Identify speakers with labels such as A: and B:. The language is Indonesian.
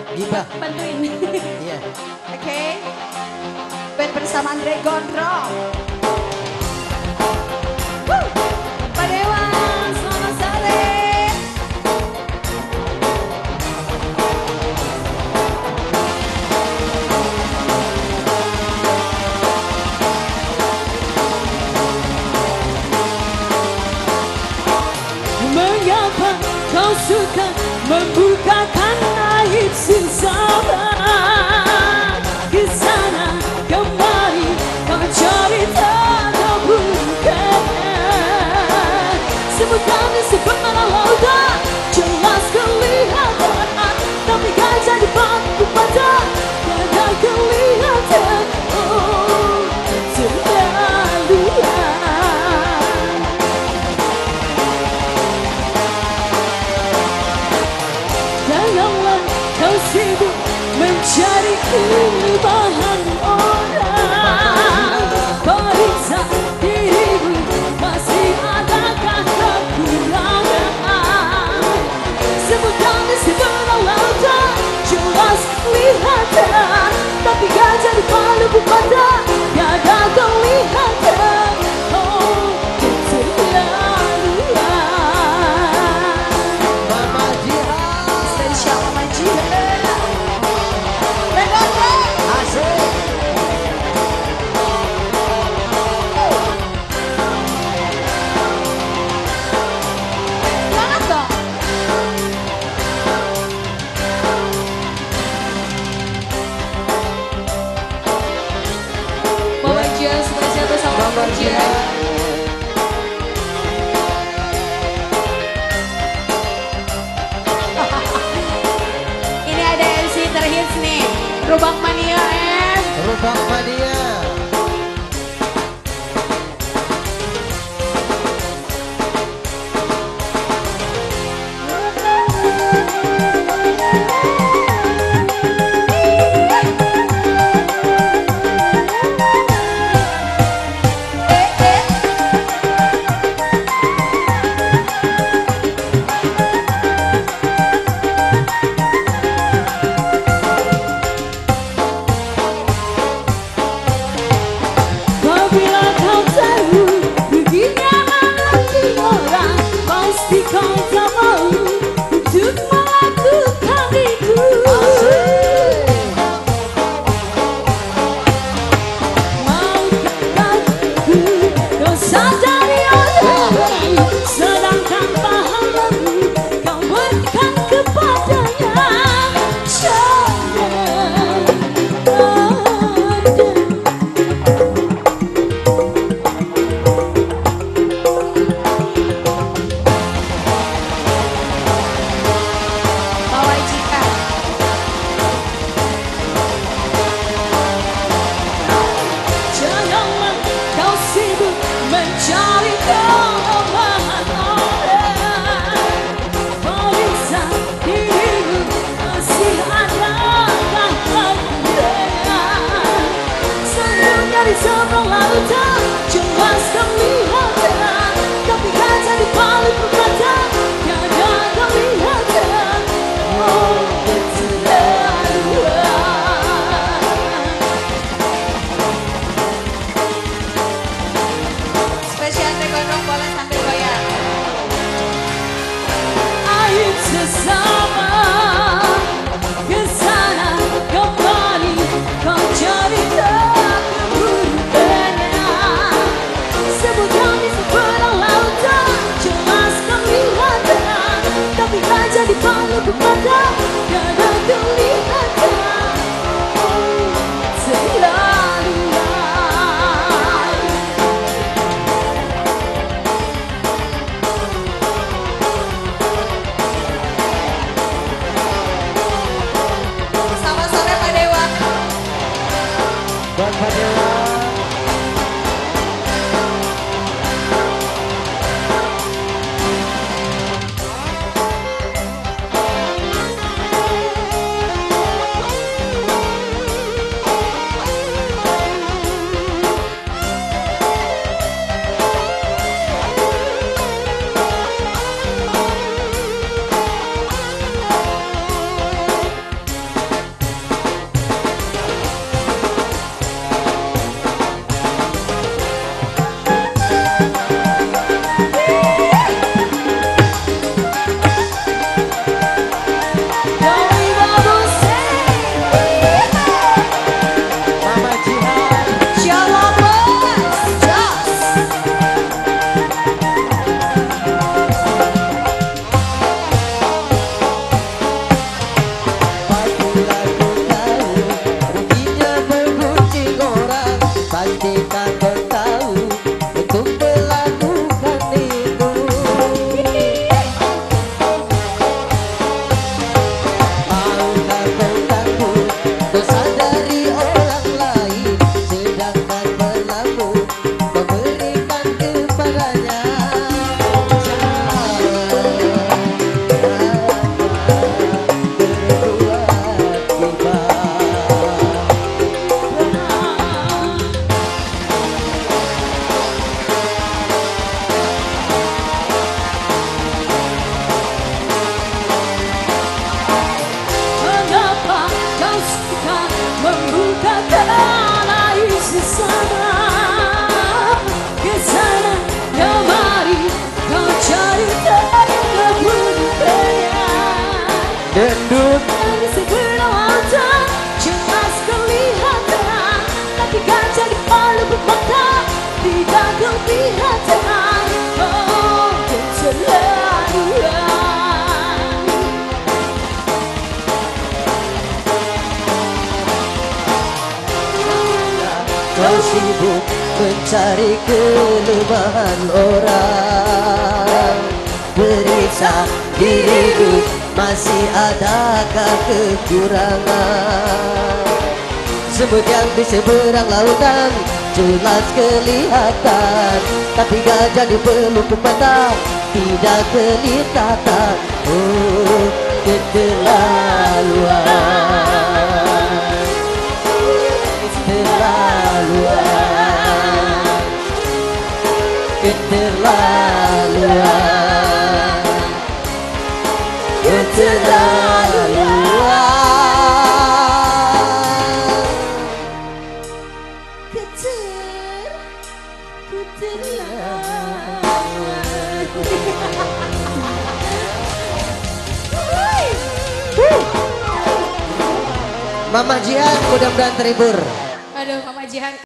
A: Gibah.
B: Bantuin.
A: Iya.
B: Oke. Band bersama Andre Gondrong. Pak Dewa, selamat sore.
C: Mengapa kau suka membukakan aib sesama? Kesana kemari kau cerita kau bukan. Sebutkan disebut mana lautan, jelas kelihatan, tapi kaca di bangku mata tidak kelihatan. Oh, terlaluan. Janganlah kau sibuk mencari kelebihan orang. Periksa dirimu, masih adakah kekurangan? Sebutkan disebut lautan, jelas kelihatan, tapi kaca di balik mata tiada kelihatan. Oh, keterlaluan.
A: Mama Jihad.
B: Spesial Mama Jihad. Gondrong.
A: Asik.
B: Banget dong. Mama Jihad spesial bersama Mama Jihad. Ini ada MC terhits nih, Rubang Mania M.
A: Rubang Mania.
C: Apabila kau tahu begini hati orang, pasti kau tak mau untuk melakukan itu. Maukah kau sadari orang lain, sedangkan pahlamu kau berikan kepadanya? Jangan ada.
B: Bawa Jihad.
C: Janganlah kau sibuk mencari kelemahan orang. Periksa dirimu, masih adakah kekurangan? Sembunyi di seberang lautan, jelas kelihatan, tapi kaca di balik mata tiada kelihatan. Oh, keterlaluan.
B: Spesial Andre Gondrong boleh sambil goyang.
C: Aib sesama, kesana kembali kau cerita keburukannya. Sebutkan di seberang lautan, jelas kelihatan, tapi kaca di balik mata tiada kelihatan. Oh, terlaluan.
B: Selamat sore Pak Dewa.
A: Buat Pak Dewa.
C: mulai sesama. Kesana kemari kau cari kebenaran.
A: Gendut
C: Di sebelah mata jelas kelihatan, tapi kaca di palu bermata tidak kelihatan. Oh, keterlaluan.
A: kau sibuk mencari kelemahan orang. Periksa dirimu, masih adakah kekurangan? Semut yang di seberang lautan jelas kelihatan, tapi gajah di pelupuk mata tidak kelihatan. Oh, keterlaluan, keterlaluan, keterlaluan, keterlaluan. Mama Jihan mudah-mudahan terhibur.
B: Aduh, Mama Jihan.